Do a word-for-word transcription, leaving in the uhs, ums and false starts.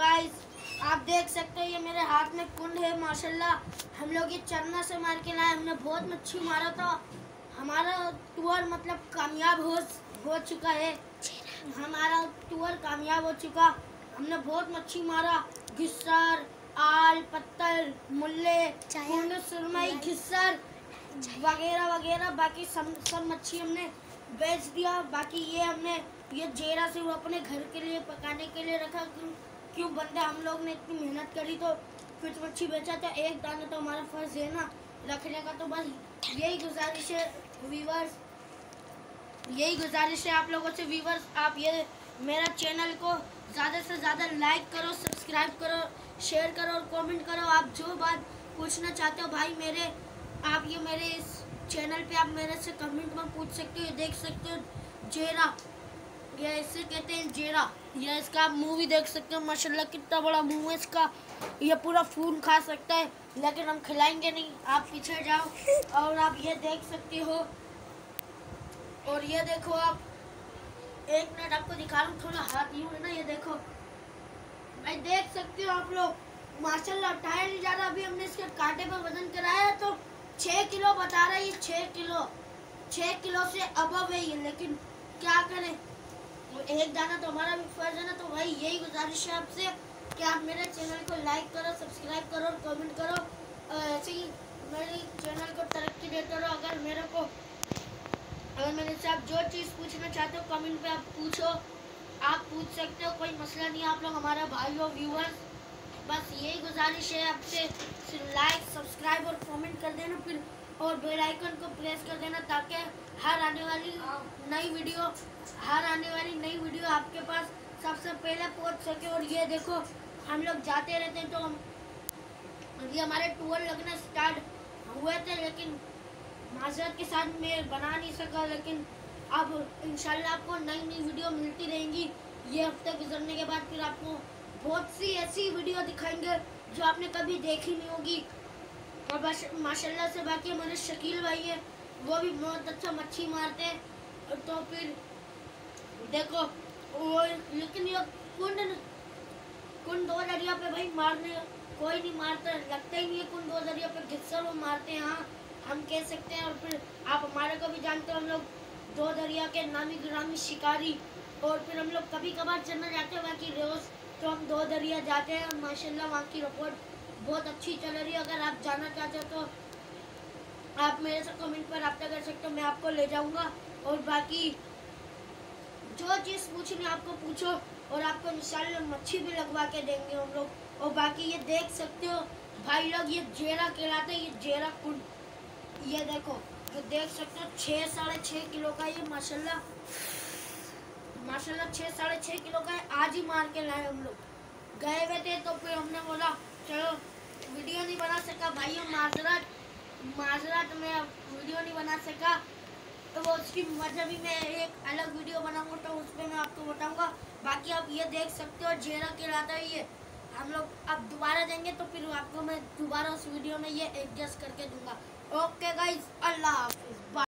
Guys आप देख सकते हो ये मेरे हाथ में कुंड है माशाल्लाह। हम लोग ये चरना से मार के लाए, हमने बहुत मच्छी मारा था। हमारा टूर मतलब कामयाब हो हो चुका है। हमारा टूर कामयाब हो चुका। हमने बहुत मच्छी मारा, घिस्सर, आल, पत्तल, मुल्ले, कुंड, सुरमई, घिस्सर वगैरह वगैरह। बाकी सब सब मच्छी हमने बेच दिया। बाकी ये हमने ये जेरा से वो अपने घर के लिए पकाने के लिए रखा। क्यों क्यों बंदे हम लोग ने इतनी मेहनत करी तो कुछ मच्छी बेचा था। एक दाना तो हमारा फर्ज है ना रखने का। तो बस यही गुजारिश है व्यूवर्स, यही गुजारिश है आप लोगों से व्यूवर्स, आप ये मेरा चैनल को ज़्यादा से ज़्यादा लाइक करो, सब्सक्राइब करो, शेयर करो और कमेंट करो। आप जो बात पूछना चाहते हो भाई मेरे, आप ये मेरे इस चैनल पे आप मेरे से कमेंट में पूछ सकते हो। ये देख सकते हो जेरा, ये ऐसे कहते हैं जेरा। ये इसका मुंह भी देख सकते हो माशाल्लाह कितना बड़ा मुंह है इसका। ये पूरा फूल खा सकता है लेकिन हम खिलाएंगे नहीं। आप पीछे जाओ और आप ये देख सकते हो। और ये देखो आप, एक मिनट आपको दिखा रहा हूँ, थोड़ा हाथ यूं है ना, ये देखो भाई देख सकते हो आप लोग माशाल्लाह। उठाया नहीं जा रहा। अभी हमने इसके कांटे पर वजन कराया तो छः किलो बता रहा है। ये छः किलो छः किलो से अबव है ये, लेकिन क्या करें, एक दाना तो हमारा भी फर्ज है ना। तो भाई यही गुजारिश है आपसे कि आप मेरे चैनल को लाइक करो, सब्सक्राइब करो और कमेंट करो। ऐसे ही मेरे चैनल को तरक्की देते रहो। अगर मेरे को अगर मेरे से आप जो चीज़ पूछना चाहते हो कमेंट पे आप पूछो, आप पूछ सकते हो, कोई मसला नहीं। आप लोग हमारा भाई हो व्यूअर्स। बस यही गुजारिश है आपसे, सिर्फ लाइक सब्सक्राइब और कमेंट कर देना फिर, और बेल आइकन को प्रेस कर देना ताकि हर आने वाली नई वीडियो हर आने वाली नई वीडियो आपके पास सबसे पहले पहुंच सके। और ये देखो हम लोग जाते रहते हैं तो हम ये हमारे टूर लगना स्टार्ट हुए थे, लेकिन माजरत के साथ मैं बना नहीं सका। लेकिन अब इंशाल्लाह आपको नई नई वीडियो मिलती रहेंगी। ये हफ्ते गुजरने के बाद फिर आपको बहुत सी ऐसी वीडियो दिखाएंगे जो आपने कभी देखी नहीं होगी। और बस माशाल्लाह से बाकी हमारे शकील भाई है, वो भी बहुत अच्छा मच्छी मारते हैं। तो फिर देखो वो, लेकिन ये कुंड कुंड दो दरिया पे भाई मारने कोई नहीं मारता, लगता ही नहीं है कुंड दो दरिया पे। घिस्सर वो मारते हैं, हाँ हम कह सकते हैं। और फिर आप हमारे को भी जानते हो, हम लोग दो दरिया के नामी गिरामी शिकारी। और फिर हम लोग कभी कभार चलना जाते हैं, बाकी रोज़ तो हम दो दरिया जाते हैं। माशाल्लाह वहाँ की रिपोर्ट बहुत अच्छी चल रही है। अगर आप जाना चाहते हो तो आप मेरे से कमेंट पर रब्ता कर सकते हो, मैं आपको ले जाऊंगा। और बाकी जो चीज़ पूछनी आपको पूछो, और आपको इंशाल्लाह मच्छी भी लगवा के देंगे हम लोग। और बाकी ये देख सकते हो भाई लोग, ये जेरा कहलाता है, ये जेरा कुंड। ये देखो तो देख सकते हो छः साढ़े छः किलो का ये माशाल्लाह माशाल्लाह छः साढ़े छः किलो का है। आज ही मार के लाए हम लोग। गए हुए थे तो फिर हमने बोला चलो वीडियो नहीं बना सका भाई, माजरत माजरत में वीडियो नहीं बना सका। तो वो उसकी वजह भी मैं एक अलग वीडियो बनाऊंगा तो उस पर मैं आपको बताऊंगा। बाकी आप ये देख सकते हो जेरा कहलाता है ये। हम लोग अब दोबारा देंगे तो फिर आपको मैं दोबारा उस वीडियो में ये एडजस्ट करके दूंगा। ओके गाइस, अल्लाह हाफिज़।